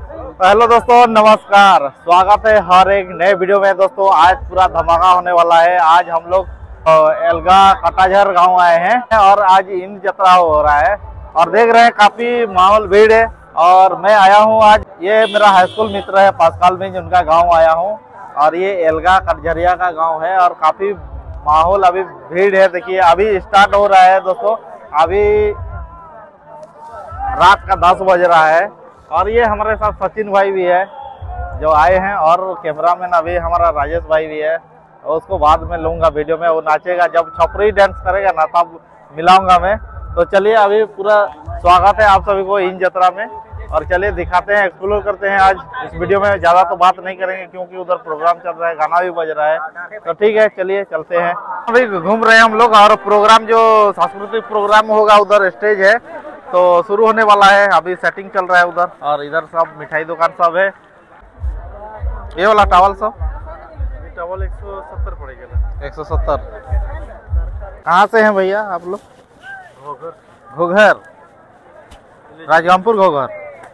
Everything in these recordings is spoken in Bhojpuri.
हेलो दोस्तों, नमस्कार। स्वागत है हर एक नए वीडियो में। दोस्तों आज पूरा धमाका होने वाला है। आज हम लोग एलगा कटाझर गांव आए हैं और आज इन जत्रा हो रहा है और देख रहे हैं काफी माहौल भीड़ है। और मैं आया हूं आज, ये मेरा हाई स्कूल मित्र है पासकाल में, उनका गांव आया हूं और ये एलगा कटझरिया का गांव है और काफी माहौल अभी भीड़ है। देखिए अभी स्टार्ट हो रहा है दोस्तों, अभी रात का 10 बज रहा है और ये हमारे साथ सचिन भाई भी है जो आए हैं और कैमरामैन अभी हमारा राजेश भाई भी है। और उसको बाद में लूंगा वीडियो में, वो नाचेगा जब छपरी डांस करेगा ना तब मिलाऊंगा मैं। तो चलिए अभी पूरा स्वागत है आप सभी को इन जत्रा में और चलिए दिखाते हैं, एक्सप्लोर करते हैं। आज इस वीडियो में ज़्यादा तो बात नहीं करेंगे क्योंकि उधर प्रोग्राम चल रहा है, गाना भी बज रहा है। तो ठीक है चलिए चलते हैं। अभी घूम रहे हैं हम लोग और प्रोग्राम जो सांस्कृतिक प्रोग्राम होगा उधर स्टेज है तो शुरू होने वाला है। अभी सेटिंग चल रहा है उधर और इधर सब मिठाई दुकान सब है। ये वाला टावल सब टावल 170 पड़ेगा। 170। कहाँ से हैं भैया आप लोग? घोघर, राजगामपुर घोघर।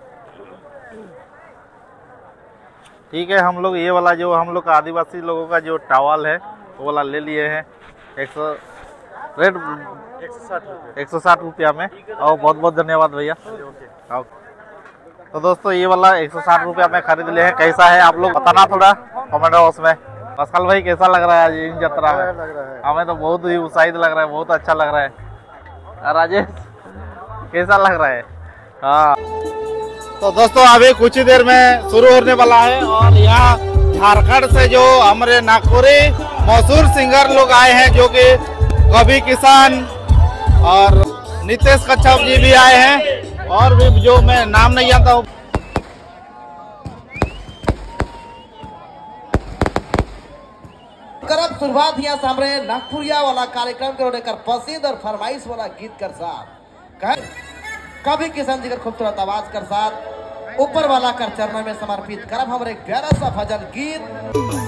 ठीक है, हम लोग ये वाला जो हम लोग का आदिवासी लोगों का जो टावल है वो वाला ले लिए हैं। 160 रुपया में। और बहुत बहुत धन्यवाद भैया। तो दोस्तों ये वाला 160 रुपया में खरीद लिए हैं। कैसा है आप लोग बताना थोड़ा कमेंट बॉक्स में। पासकाल भाई कैसा लग रहा है आज इन जत्रा में? हमें तो बहुत ही उत्साहित लग रहा है, बहुत अच्छा लग रहा है। राजेश कैसा लग रहा है? हाँ तो दोस्तों अभी कुछ ही देर में शुरू होने वाला है और यहाँ झारखंड से जो हमारे नागपुरी मशहूर सिंगर लोग आए हैं जो कि कवि किसान और नितेश कच्छप जी भी आए हैं और भी जो मैं नाम नहीं जानता हूँ। करब शुरुआत यहाँ सामने नागपुरिया वाला कार्यक्रम के लेकर पसंद और फरमाइश वाला गीत कर साथ कवि किसान जी का खूबसूरत आवाज कर साथ ऊपर वाला कर चरणों में समर्पित करब हमारे एक प्यारा सा भजन गीत।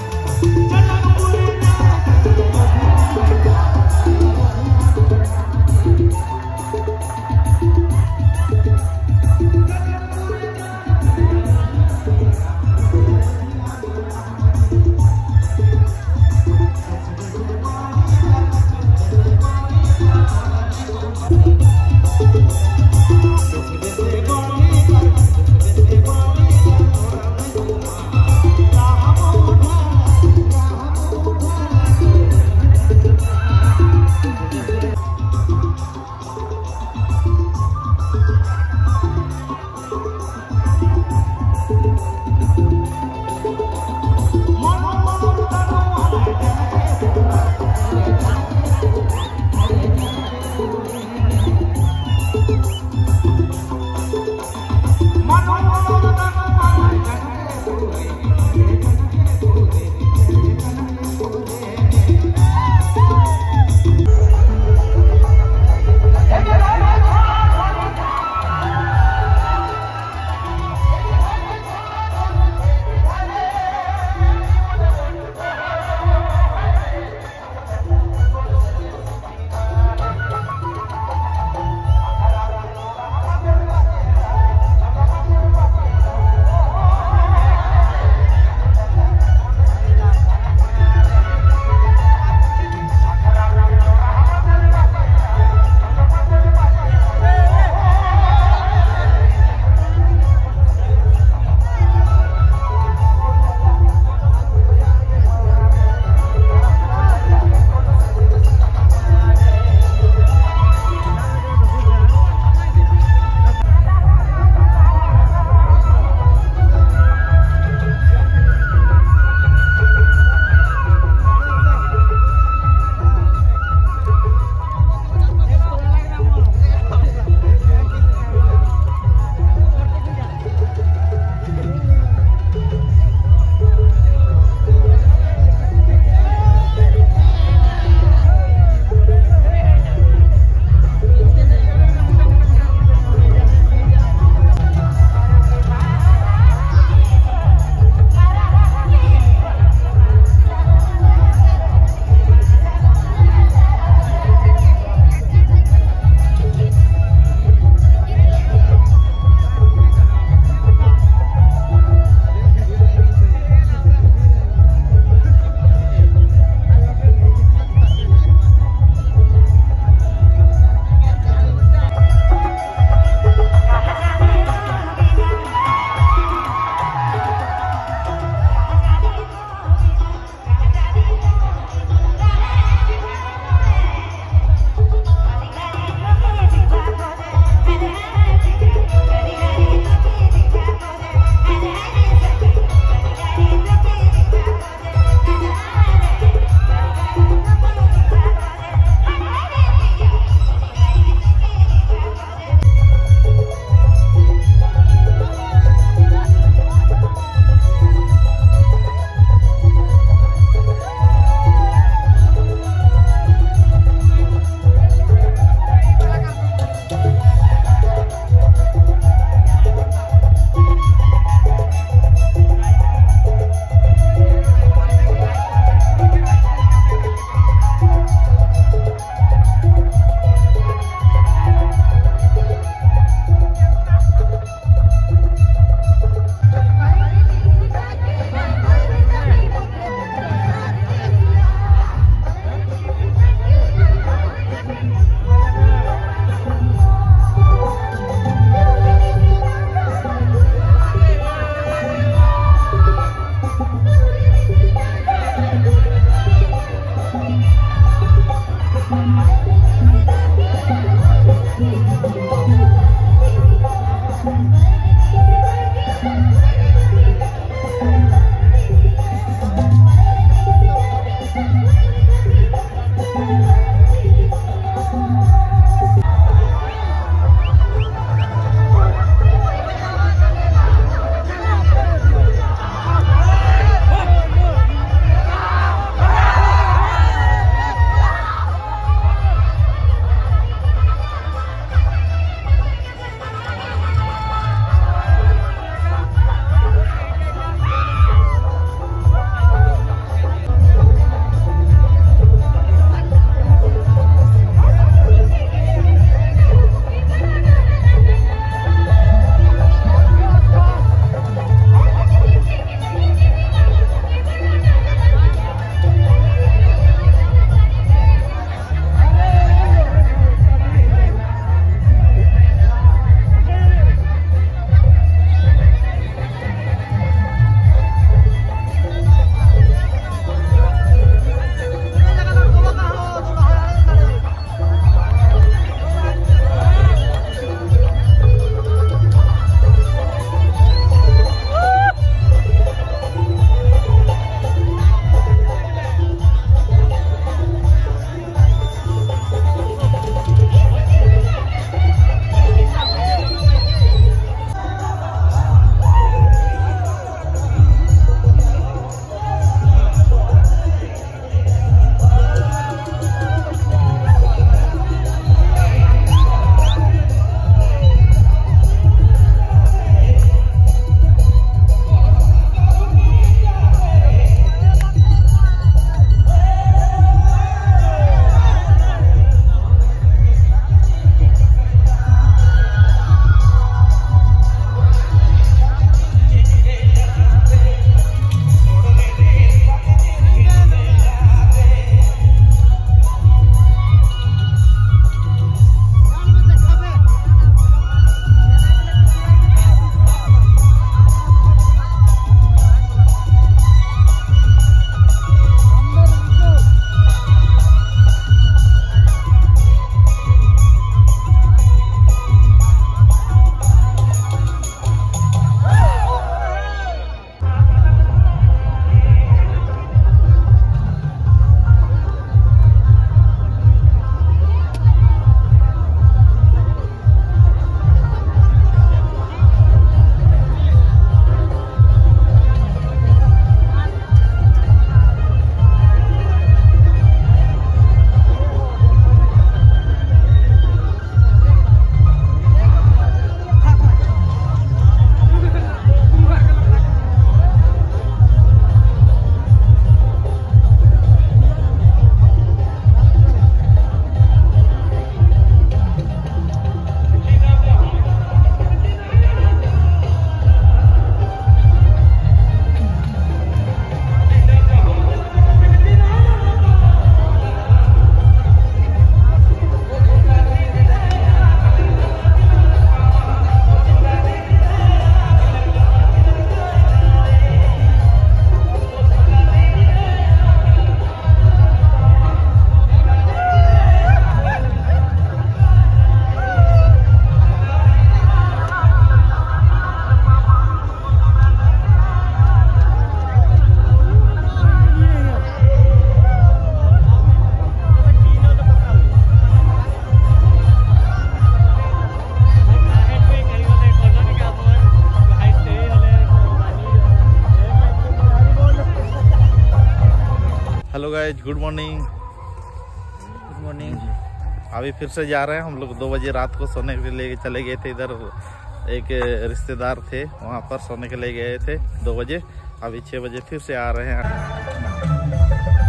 Guys, good morning. Good morning. अभी फिर से जा रहे हैं हम लोग। 2 बजे रात को सोने के लिए चले गए थे। इधर एक रिश्तेदार थे, वहाँ पर सोने के लिए गए थे 2 बजे। अभी 6 बजे फिर से आ रहे हैं।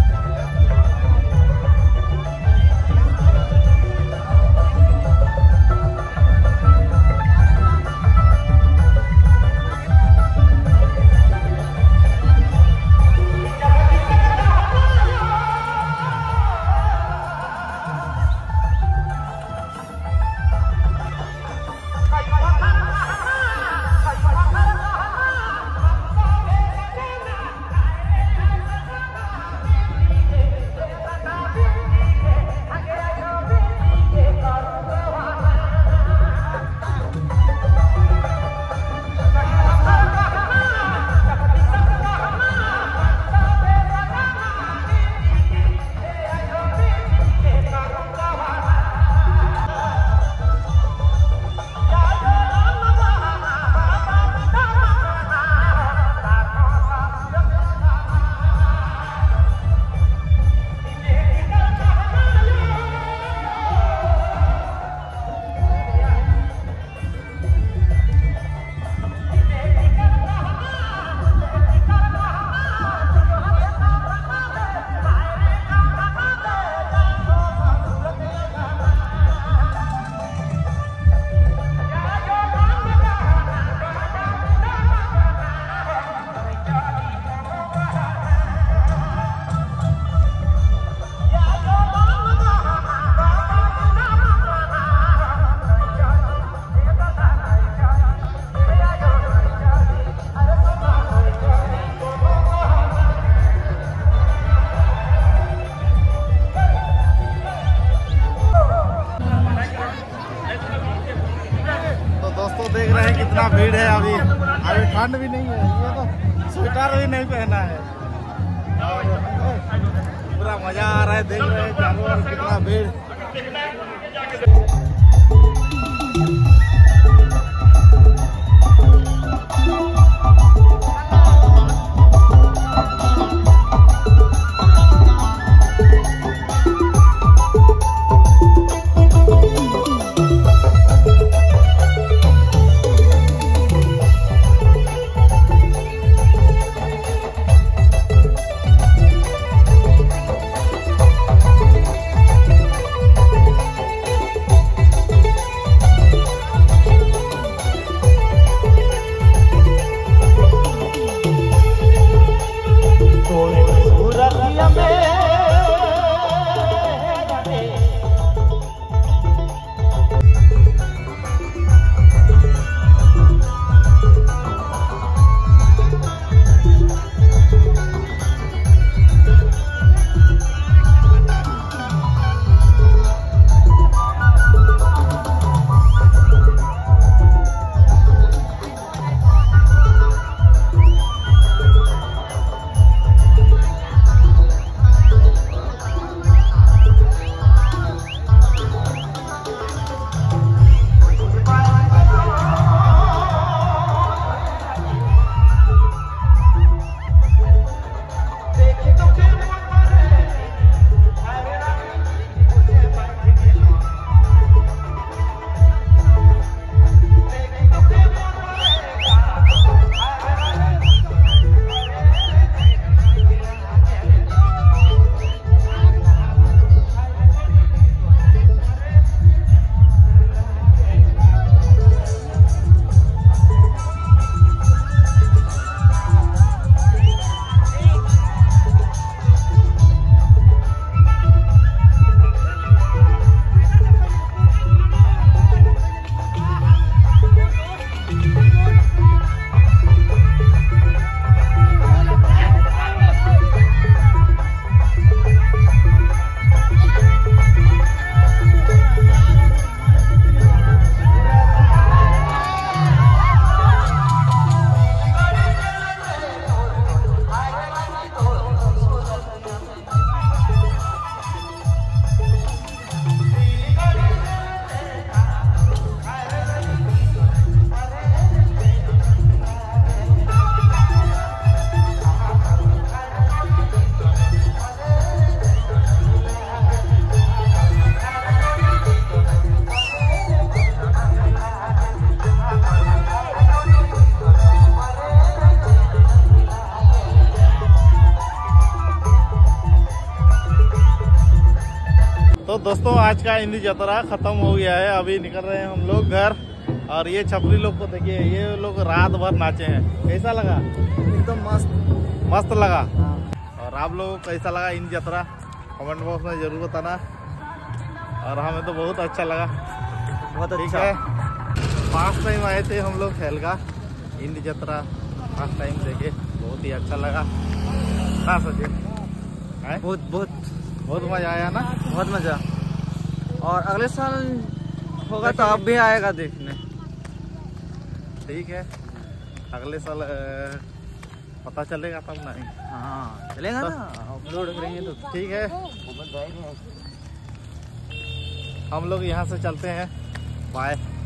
देख रहे हैं कितना भीड़ है। अभी ठंड भी नहीं है, ये तो स्वेटर भी नहीं पहना है। पूरा मजा आ रहा है। देख रहे हैं चारों ओर कितना भीड़। दोस्तों आज का इंडी यात्रा खत्म हो गया है। अभी निकल रहे हैं हम लोग घर। और ये छपरी लोग को देखिए, ये लोग रात भर नाचे हैं। कैसा लगा? एकदम मस्त। मस्त लगा। और आप लोगों को कैसा लगा इंडी यात्रा कमेंट बॉक्स में जरूर बताना। और हमें तो बहुत अच्छा लगा, बहुत ठीक अच्छा है। फर्स्ट टाइम आए थे हम लोग हेलगा इंडी यात्रा, फर्स्ट टाइम देखे, बहुत ही अच्छा लगा ना सचिन? बहुत बहुत बहुत मजा आया ना? बहुत मजा। और अगले साल होगा तो आप भी आएगा देखने। ठीक है, अगले साल पता चलेगा तब नहीं। हाँ चलेगा ना, अपलोड करेंगे तो। ठीक है, हम लोग यहाँ से चलते हैं। बाय।